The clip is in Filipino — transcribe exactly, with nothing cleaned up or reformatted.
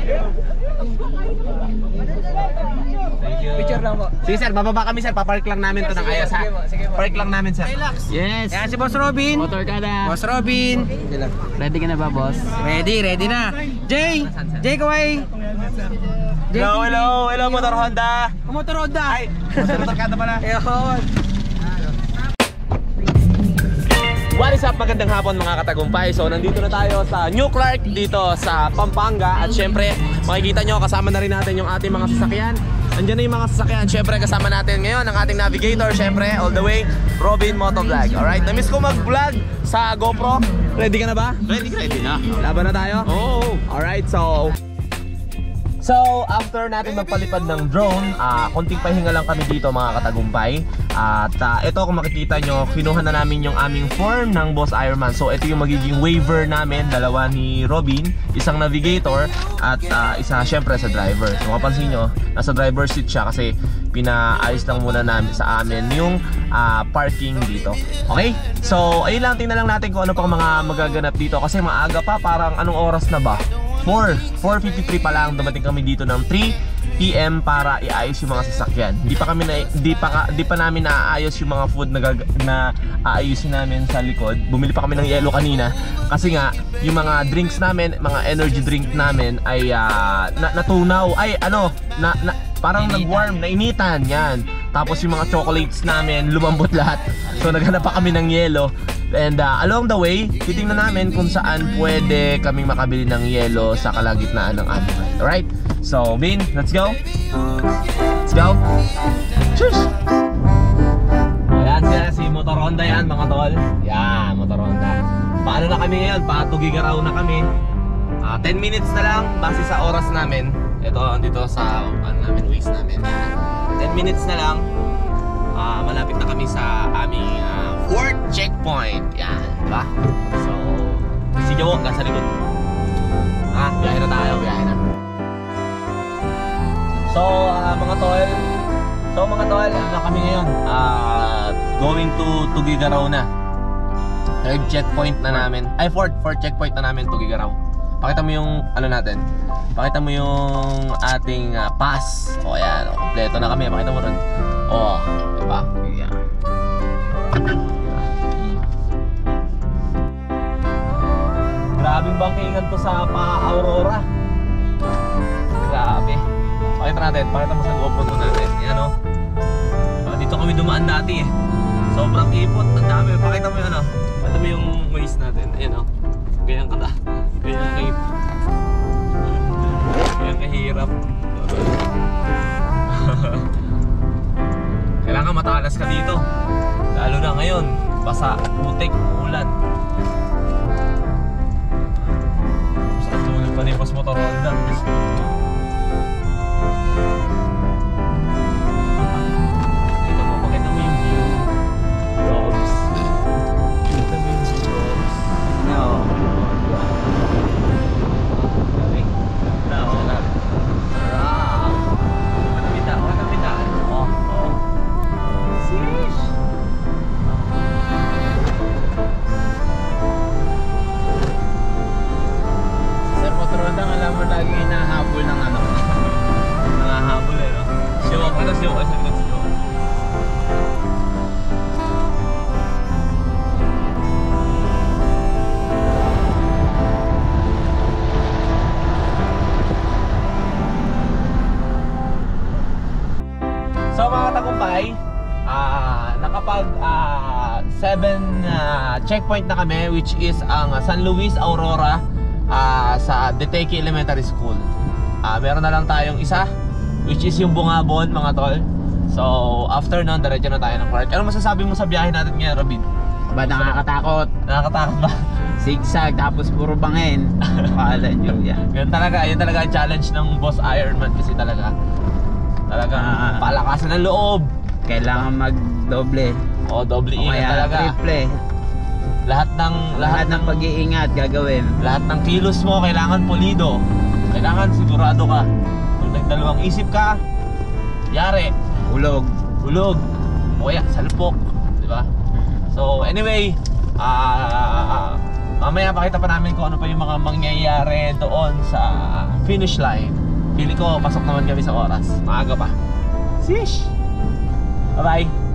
Thank you. Picture lang po. Sige sir, bababa kami sir. Papark lang namin to ng ayos ha. Park lang namin sir. Yes. Yan si Boss Robin. Motor ka na. Boss Robin. Ready ka na ba, boss? Ready, ready na. Jay! Jay, kaway! Hello, hello, hello, Motor Honda. Motor Honda. Ay, motor ka pala. Ayun. What is up? Magandang hapon mga katagumpay. So nandito na tayo sa New Clark dito sa Pampanga. At syempre makikita nyo kasama na rin natin yung ating mga sasakyan. Andiyan na yung mga sasakyan. Syempre kasama natin ngayon ang ating navigator. Syempre all the way Robin Motovlog. Alright, na-miss ko mag-vlog sa GoPro. Ready ka na ba? Ready, ready na. Laban na tayo? Oo. Oh. Alright, so So, after natin magpalipad ng drone, uh, konting pahinga lang kami dito mga katagumpay. At uh, ito kung makikita nyo, kinuha na namin yung aming form ng Boss Ironman. So, ito yung magiging waiver namin, dalawa ni Robin, isang navigator at uh, isa syempre sa driver. So, kapansin nyo, nasa driver seat siya kasi pinaayos lang muna namin sa amin yung uh, parking dito. Okay? So, ayun lang, tingnan lang natin kung ano pang mga magaganap dito kasi maaga pa, parang anong oras na ba? four fifty-three pa lang, dumating kami dito ng three p m para iayos yung mga sasakyan. Hindi pa kami na, hindi pa hindi pa namin naaayos yung mga food na, na aayusin namin sa likod. Bumili pa kami ng yelo kanina kasi nga yung mga drinks namin, mga energy drink namin ay uh, na, natunaw. Ay ano, na, na parang nag-warm, nainitan yan. Tapos yung mga chocolates namin lumambot lahat. So naghanap pa kami ng yelo. And uh, along the way, titingnan namin kung saan pwede kaming makabili ng yelo sa kalagitnaan ng aming ride. Alright? So, Bin, let's go! Let's go! Cheers! Ayan sila, si Motor Honda yan mga tol. Yan, Motor Honda. Paano na kami ngayon? Patugigaraw na kami. uh, ten minutes na lang, base sa oras namin. Ito, andito sa ano namin, waste namin. ten minutes na lang. Uh, malapit na kami sa aming uh, fourth checkpoint. Yan, diba? So, si Jowo nasa likod. Ha, biyahe na tayo, biyahe na. So, uh, mga tol So, mga tol, ano na kami ngayon? Uh, going to Tugigaraw na. Third checkpoint na namin. Ay, fourth, fourth checkpoint na namin, Tugigaraw. Pakita mo yung, ano natin? Pakita mo yung ating uh, pass. O, yan, o, kompleto na kami. Pakita mo rin. O, diba? Yeah. Grabing bangkingan to sa Pa-Aurora. Grabe. Pakita natin, pakita mo sa GoPro natin. Yan o. Dito kami dumaan dati eh. Sobrang ipot, ang dami. Pakita mo yung ano. Pakita mo yung waste natin. Ayan o. Ganyan kata. Ganyan kahit. Ganyan kahirap. Kailangan matalas ka dito. Lalo na ngayon. Basa, putik, ulan. Basta tulog pa ni Boss Motor Honda. Dito mo, pakita mo yung view. Robs. Pakita mo yung view, Robs. No. Galing. No. Wow. Matapita, matapita. Oh, oh. Sheesh. Sir Motor Honda, alam mo lagi hinahabol ng ano. Nangahabol eh, no? Show ako na, show ako sa likod show. So mga tagumpay, uh, nakapag uh, seven uh, checkpoint na kami, which is ang uh, San Luis Aurora uh, sa Deteque Elementary School. uh, Meron na lang tayong isa, which is yung Bungabon mga tol. So after nun, diretso na tayo ng park. Ano masasabi mo sa biyahe natin ngayon, Robin? Ba, nakakatakot. Nakakatakot ba? Zigzag, tapos puro bangin. Pala nyo yan. Yan talaga, yan talaga ang challenge ng Boss Ironman kasi talaga Talaga, Ah. palakasan ng loob. Kailangan mag-doble. O, doble O ingat kaya talaga. triple. Lahat ng Lahat ng pag-iingat gagawin. lahat ng kilos mo kailangan pulido. Kailangan sigurado ka. Kung nagdalawang isip ka, yari, Ulog. hulog, o kaya salpok, di ba? So anyway, ah Mamaya pakita pa namin kung ano pa yung mga mangyayari doon sa finish line. Pili ko, pasok naman kami sa oras. Maaga pa. Sheesh! Bye-bye!